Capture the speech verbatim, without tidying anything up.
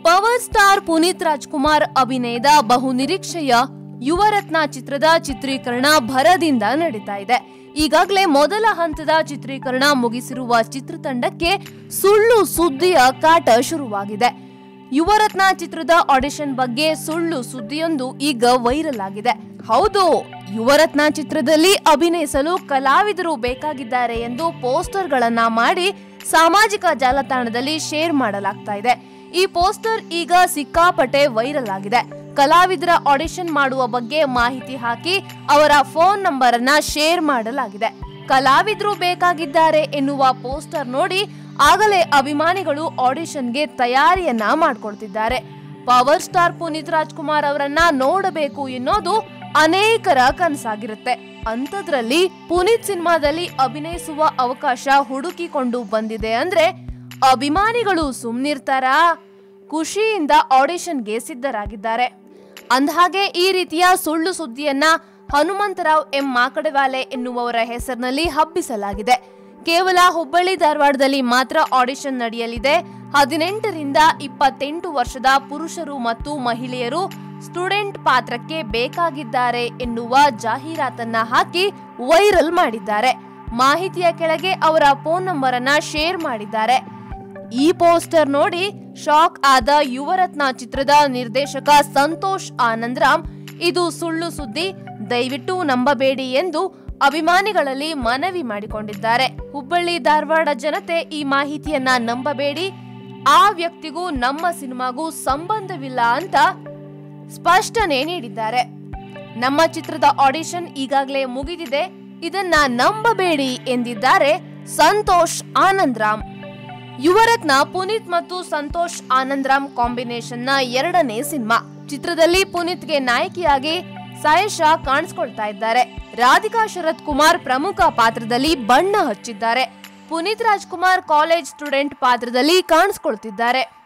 Power star Puneeth Rajkumar ಅಭಿನಯದ ಬಹುನಿರೀಕ್ಷೆಯ ಯುವರತ್ನ ಚಿತ್ರದ ಚಿತ್ರೀಕರಣ ಭರದಿಂದ ನಡೀತಾ ಇದೆ. ಈಗಾಗಲೇ ಮೊದಲ ಹಂತದ ಚಿತ್ರೀಕರಣ ಮುಗಿಸಿರುವ ಚಿತ್ರತಂಡಕ್ಕೆ ಸುಳ್ಳು ಸುದ್ದಿಯ ಕಾಟ ಶುರುವಾಗಿದೆ. ಯುವರತ್ನ ಚಿತ್ರದ ಆಡಿಷನ್ ಬಗ್ಗೆ ಸುಳ್ಳು ಸುದ್ದಿಯೊಂದು ಈಗ ವೈರಲ್ ಆಗಿದೆ. ಹೌದು, ಯುವರತ್ನ ಚಿತ್ರದಲ್ಲಿ ಅಭಿನಯಿಸಲು ಕಲಾವಿದರು ಬೇಕಾಗಿದ್ದಾರೆ ಎಂದು ಪೋಸ್ಟರ್ಗಳನ್ನ ಮಾಡಿ ಸಾಮಾಜಿಕ ಜಾಲತಾಣದಲ್ಲಿ ಶೇರ್ ಮಾಡಲಾಗ್ತಾ ಇದೆ. ಈ ಪೋಸ್ಟರ್ ಈಗ ಸಿಕ್ಕಾಪಟ್ಟೆ ವೈರಲ್ ಆಗಿದೆ. ಕಲಾವಿದರ ಆಡಿಷನ್ ಮಾಡುವ ಬಗ್ಗೆ ಮಾಹಿತಿ ಹಾಕಿ ಅವರ ಫೋನ್ ನಂಬರ್ ಅನ್ನ ಶೇರ್ ಮಾಡಲಾಗಿದೆ. ಕಲಾವಿದರು ಬೇಕಾಗಿದ್ದಾರೆ ಎನ್ನುವ ಪೋಸ್ಟರ್ ನೋಡಿ ಆಗಲೇ ಅಭಿಮಾನಿಗಳು ಆಡಿಷನ್ಗೆ ತಯಾರಿಯನ್ನ ಮಾಡ್ಕೊಳ್ತಿದ್ದಾರೆ. ಪವರ್ ಸ್ಟಾರ್ ಪುನೀತ್ ರಾಜ್ಕುಮಾರ್ ಅವರನ್ನ ನೋಡಬೇಕು ಎನ್ನೋದು ಅನೇಕರ ಕನಸಾಗಿರುತ್ತೆ. ಅಂಥದ್ರಲ್ಲಿ ಪುನೀತ್ ಸಿನಿಮಾದಲ್ಲಿ ಅಭಿನಯಿಸುವ ಅವಕಾಶ ಹುಡುಕಿಕೊಂಡು ಬಂದಿದೆ ಅಂದ್ರೆ ಅಭಿಮಾನಿಗಳು ಸುಮ್ನಿರ್ತಾರಾ? ಖುಷಿಯಿಂದ ಆಡಿಷನ್ಗೆ ಸಿದ್ಧರಾಗಿದ್ದಾರೆ. ಅಂದಹಾಗೆ ಈ ರೀತಿಯ ಸುಳ್ಳು ಸುದ್ದಿಯನ್ನ ಹನುಮಂತರಾವ್ ಎಂ ಮಾಕಡವಾಲೆ ಎನ್ನುವವರ ಹೆಸರಿನಲ್ಲಿ ಹಬ್ಬಿಸಲಾಗಿದೆ. ಕೇವಲ ಹುಬ್ಬಳ್ಳಿ ಧಾರವಾಡದಲ್ಲಿ ಮಾತ್ರ ಆಡಿಷನ್ ನಡೆಯಲಿದೆ. ಹದಿನೆಂಟರಿಂದ ಇಪ್ಪತ್ತೆಂಟು ವರ್ಷದ ಪುರುಷರು ಮತ್ತು ಮಹಿಳೆಯರು ಸ್ಟೂಡೆಂಟ್ ಪಾತ್ರಕ್ಕೆ ಬೇಕಾಗಿದ್ದಾರೆ ಎನ್ನುವ ಜಾಹೀರಾತನ್ನ ಹಾಕಿ ವೈರಲ್ ಮಾಡಿದ್ದಾರೆ. ಮಾಹಿತಿಯ ಕೆಳಗೆ ಅವರ ಫೋನ್ ನಂಬರ್ ಅನ್ನ ಶೇರ್ ಮಾಡಿದ್ದಾರೆ. ಈ ಪೋಸ್ಟರ್ ನೋಡಿ ಶಾಕ್ ಆದ ಯುವರತ್ನ ಚಿತ್ರದ ನಿರ್ದೇಶಕ ಸಂತೋಷ್ ಆನಂದರಾಮ್, ಇದು ಸುಳ್ಳು ಸುದ್ದಿ, ದಯವಿಟ್ಟು ನಂಬಬೇಡಿ ಎಂದು ಅಭಿಮಾನಿಗಳಲ್ಲಿ ಮನವಿ ಮಾಡಿಕೊಂಡಿದ್ದಾರೆ. ಹುಬ್ಬಳ್ಳಿ ಧಾರವಾಡ ಜನತೆ ಈ ಮಾಹಿತಿಯನ್ನ ನಂಬಬೇಡಿ, ಆ ವ್ಯಕ್ತಿಗೂ ನಮ್ಮ ಸಿನಿಮಾಗೂ ಸಂಬಂಧವಿಲ್ಲ ಅಂತ ಸ್ಪಷ್ಟನೆ ನೀಡಿದ್ದಾರೆ. ನಮ್ಮ ಚಿತ್ರದ ಆಡಿಷನ್ ಈಗಾಗಲೇ ಮುಗಿದಿದೆ, ಇದನ್ನ ನಂಬಬೇಡಿ ಎಂದಿದ್ದಾರೆ ಸಂತೋಷ್ ಆನಂದರಾಮ್. ಯುವರತ್ನ ಪುನೀತ್ ಮತ್ತು ಸಂತೋಷ್ ಆನಂದರಾಮ್ ಕಾಂಬಿನೇಷನ್ ನ ಎರಡನೇ ಸಿನಿಮಾ. ಚಿತ್ರದಲ್ಲಿ ಪುನೀತ್ಗೆ ನಾಯಕಿಯಾಗಿ ಸಾಯೇಶಾ ಕಾಣಿಸ್ಕೊಳ್ತಾ ಇದ್ದಾರೆ. ರಾಧಿಕಾ ಶರತ್ ಕುಮಾರ್ ಪ್ರಮುಖ ಪಾತ್ರದಲ್ಲಿ ಬಣ್ಣ ಹಚ್ಚಿದ್ದಾರೆ. ಪುನೀತ್ ರಾಜ್ಕುಮಾರ್ ಕಾಲೇಜ್ ಸ್ಟೂಡೆಂಟ್ ಪಾತ್ರದಲ್ಲಿ ಕಾಣಿಸ್ಕೊಳ್ತಿದ್ದಾರೆ.